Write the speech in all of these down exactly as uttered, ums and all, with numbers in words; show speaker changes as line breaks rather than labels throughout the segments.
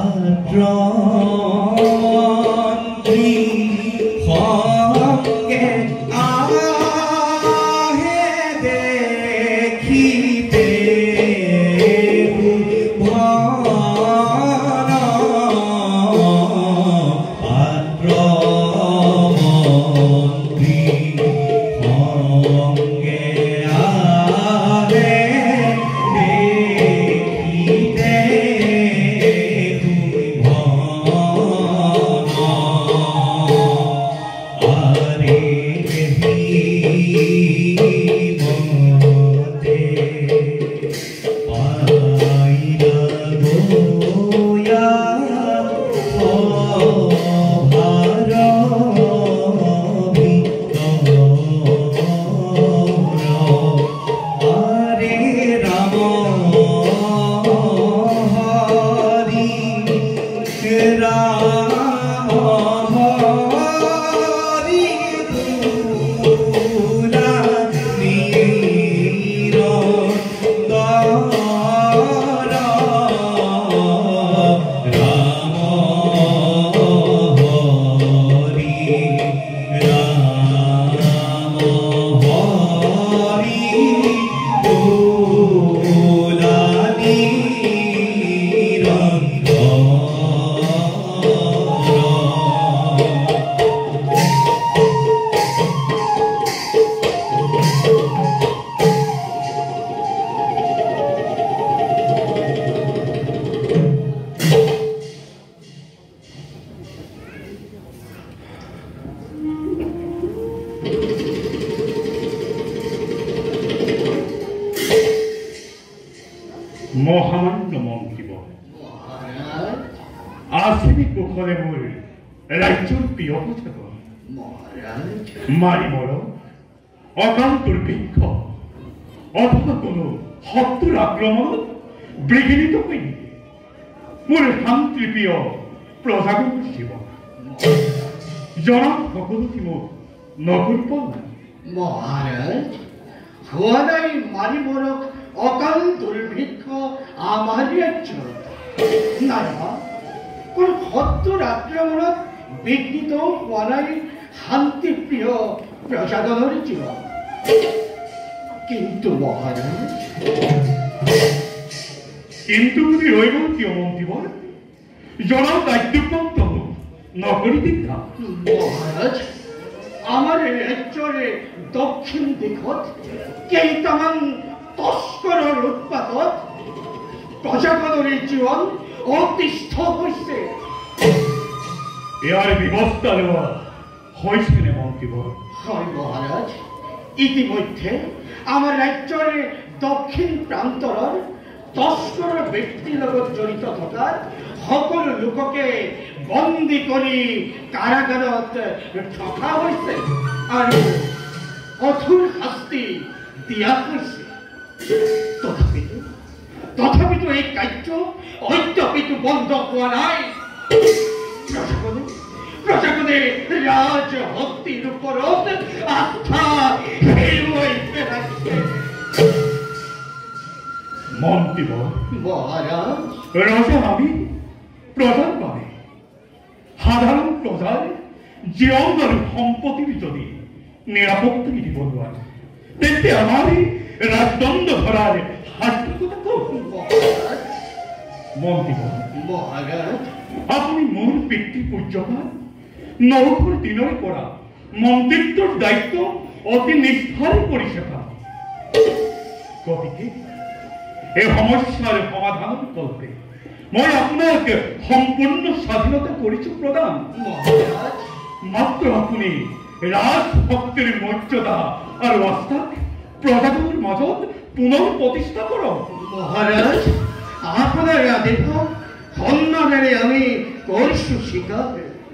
ইতিমধ্যে আমার রাজ্যের দক্ষিণ প্রান্তৰৰ তস্কৰ ব্যক্তিৰ লগত জড়িত থকা সকলো লোককে বন্দী কৰি কাৰাগাৰত ৰখা হৈছে আৰু কঠোৰ শাস্তি দিয়া হৈছে। তথাপিতো তথাপিতো এই কাৰ্য অদ্যাপিতো বন্ধ হোৱা নাই। প্ৰশাসনে প্ৰশাসনে ৰাজশক্তিৰ ওপৰত আস্থা হেৰুৱাই পেলাইছে।
মন্ত্ৰী
মহাৰাজ,
ৰজা আমি প্ৰধান পালে সাধাৰণ প্ৰজাৰ জীৱন আৰু সম্পত্তিৰ যদি নিৰাপত্তা দিব নোৱাৰে তেন্তে আমাৰ ৰাজদণ্ড ধৰাৰ সাৰ্থকতা ক'ত? মন্ত্ৰী
মহাৰাজ,
আপুনি মোৰ পিতৃ পূজ্যপাত নৰকৰ দিনৰে পৰা মন্ত্ৰিত্বৰ দায়িত্ব অতি নিষ্ঠাৰে কৰিছে। গতিকে এই সমস্যাৰ সমাধান কল্পে মই আপোনাক সম্পূৰ্ণ স্বাধীনতা কৰিছো প্ৰদান। মাত্ৰ আপুনি ৰাজভক্তিৰ মৰ্যাদা আৰু আস্থাক প্ৰজাজনৰ মাজত পুনৰ প্ৰতিষ্ঠা কৰক।
মহাৰাজ, আপোনাৰ আদেশক সন্মানেৰে আমি কৰিছো স্বীকাৰ।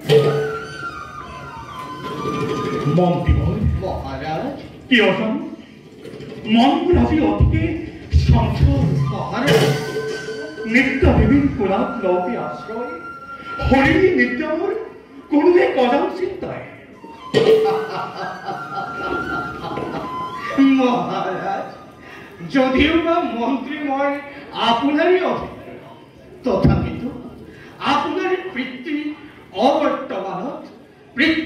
মন্ত্ৰী
মহাৰাজ,
কিয় জানো মনবোৰ আজি অতিকে চঞ্চল।
মহাৰাজ,
নিত্য দেৱীৰ কোলাত লওঁতে আশ্ৰয় হৰিণী নিত্যমৰ কোনো এক অজান চিন্তাই।
মহারাজ, যদিও বা মন্ত্রী মই আপনারই অভিজ্ঞ, তথাপিতো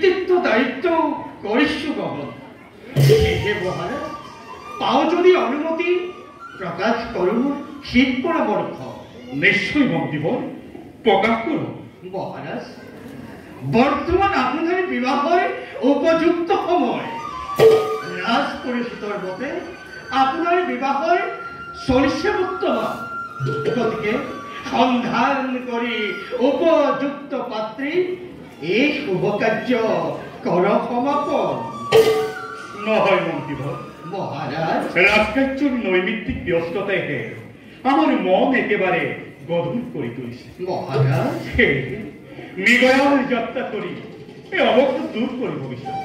নেতৃত্ব দায়িত্ব কৰিছো গ্ৰহণ। সেয়েহে মহাৰাজ পাও যদি অনুমতি প্ৰকাশ কৰোঁ শীত পৰামৰ্শ।
নিশ্চয় মন্ত্ৰীবৰ প্ৰকাশ কৰোঁ।
মহাৰাজ বৰ্তমান আপোনাৰ বিবাহৰ উপযুক্ত সময়। ৰাজ পৰিচিতৰ মতে আপোনাৰ বিবাহৰ চলিছে বৰ্তমান। গতিকে সন্ধান কৰি উপযুক্ত পাত্ৰী এই শুভ কাৰ্য কৰ সমাপন।
নহয় মন্ত্ৰীবৰ
মহাৰাজ
ৰাজকাৰ্যৰ নৈমিত্তিক ব্যস্ততাইহে আমাৰ মন একেবাৰে গধুৰ কৰি তুলিছে।
মহাৰাজ
সেয়েহে মৃগয়াৰ যাত্ৰা কৰি এই অৱস্থা দূৰ কৰিব বিচাৰোঁ।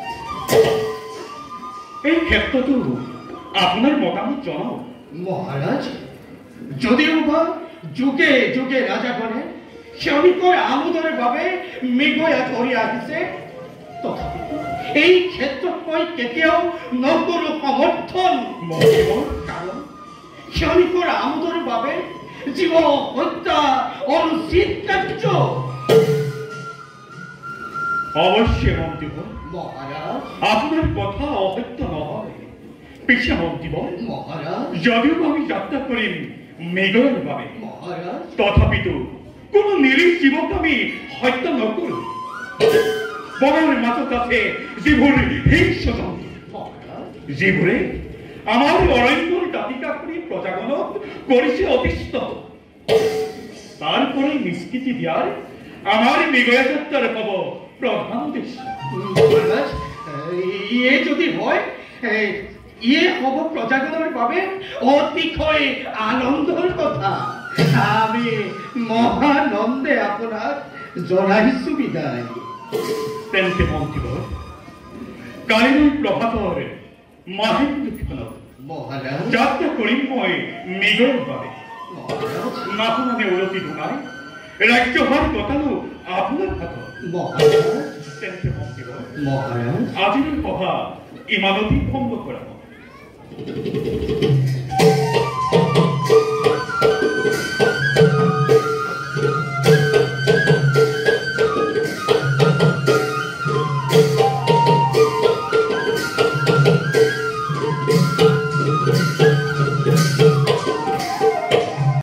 এই ক্ষেত্ৰতো আপোনাৰ মতামত জনাওক।
মহারাজ যদিও বা যুগে যুগে রাজাগণে শ্রমিকৰ আমোদৰ বাবে মৃগয়া কৰি আহিছে, তথাপিতো এই ক্ষেত্ৰত মই কেতিয়াও নকৰো সমৰ্থন। কাৰণ শ্ৰমিকৰ আমোদৰ বাবে জীৱ হত্যা অনুচিত কাৰ্য।
অৱশ্যে মন্ত্ৰীবৰ
মহারাজ
আপোনাৰ কথা অসত্য নহয়। পিছে মন্ত্ৰীবৰ
মহারাজ
যদিও আমি যাত্ৰা কৰিম মৃগয়াৰ বাবে,
মহারাজ
তথাপিতো কোনো নিৰীহ জীৱক আমি হত্যা নকৰোঁ। বনৰ মাজত আছে যিবোৰ হিংস্ৰ জন্তু, যিবোৰে আমাৰ অৰণ্যৰ দাতিকা কৰি প্ৰজাগণক কৰিছে অতিষ্ঠ। তাৰ পৰাই নিষ্কৃতি দিয়াৰ আমাৰ মৃগয়া যাত্ৰাৰ হব প্ৰধান উদ্দেশ্য।
মহারাজ ইয়ে যদি হয় ইয়ে হব প্ৰজাগণৰ বাবে অতিশয় আনন্দৰ কথা। আমি মহানন্দে আপোনাক জনাইছো বিদায়।
তেন্তে মন্ত্ৰীবৰ কালিলৈ প্ৰভাতৰ মাহেন্দ্ৰক্ষণত
মহাৰাজ
যাত্ৰা কৰিম মই মৃগয়াৰ বাবে।
মহাৰাজ
নাপুমানে উলটি ধুমাই ৰাজ্যভাৰ গতালো আপোনাৰ হাতত।
মহাৰাজ
তেন্তে মন্ত্ৰীবৰ
মহাৰাজ
আজিৰ সভা ইমানতেই ভংগ কৰা হয়।